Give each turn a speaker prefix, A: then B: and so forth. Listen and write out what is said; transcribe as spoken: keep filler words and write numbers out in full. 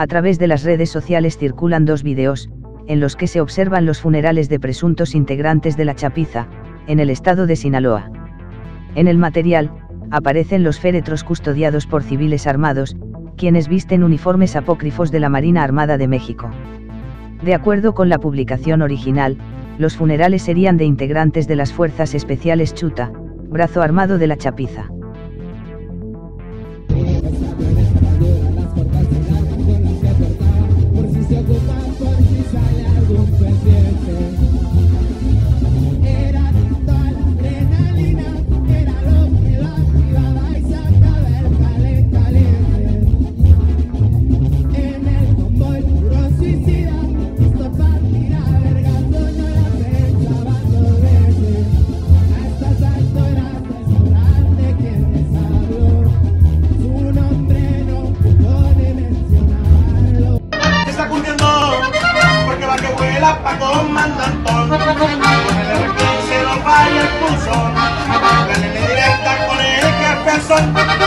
A: A través de las redes sociales circulan dos vídeos, en los que se observan los funerales de presuntos integrantes de la Chapiza, en el estado de Sinaloa. En el material, aparecen los féretros custodiados por civiles armados, quienes visten uniformes apócrifos de la Marina Armada de México. De acuerdo con la publicación original, los funerales serían de integrantes de las Fuerzas Especiales Chuta, brazo armado de la Chapiza.
B: Pa' comandantón, con el R P se lo vaya el pulsón, dale directa con el jefezón.